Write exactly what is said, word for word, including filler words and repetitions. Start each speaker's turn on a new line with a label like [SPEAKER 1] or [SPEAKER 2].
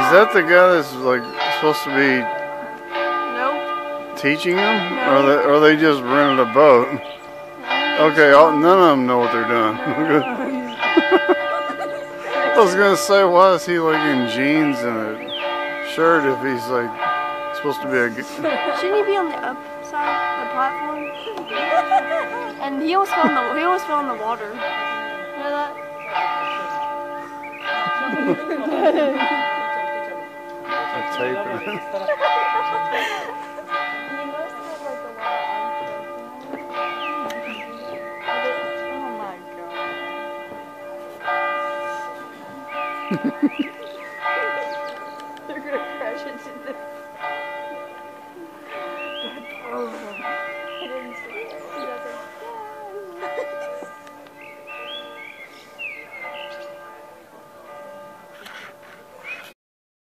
[SPEAKER 1] that the guy that's like supposed to be
[SPEAKER 2] Nope.
[SPEAKER 1] teaching them?
[SPEAKER 2] No.
[SPEAKER 1] Or, they, or they just rented a boat? Okay, all, none of them know what they're doing. I was gonna say, why is he like in jeans and a shirt if he's like supposed to be a...
[SPEAKER 2] Shouldn't he be on the upside of the platform? And he always fell in the he always fell in the water. You know that?
[SPEAKER 1] I'm taping it.
[SPEAKER 2] He must have like a lot of Oh my god. They're gonna crash into the Oh, I didn't see it. He doesn't.